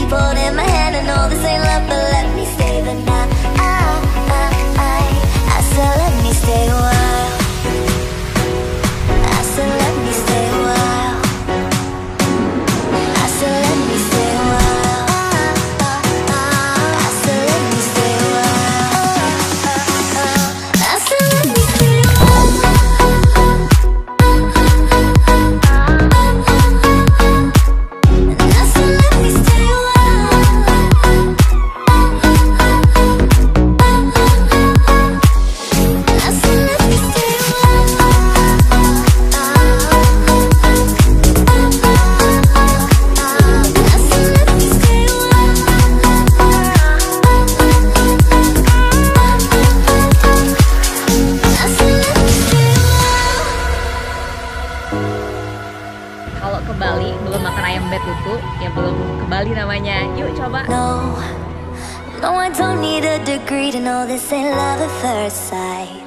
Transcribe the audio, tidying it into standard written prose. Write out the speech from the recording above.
keep holding my hand. I know this ain't love, but let me stay the night. I said let me stay a while. I said let me stay a while. I said let me stay a while. I said let me stay a while. I said let me stay a while. And I said let me stay a while. I said let me stay a Kalau ke Bali belum makan ayam betutu, ya belum ke Bali namanya. Yuk coba. No, no, I don't need a degree to know this ain't love at first sight.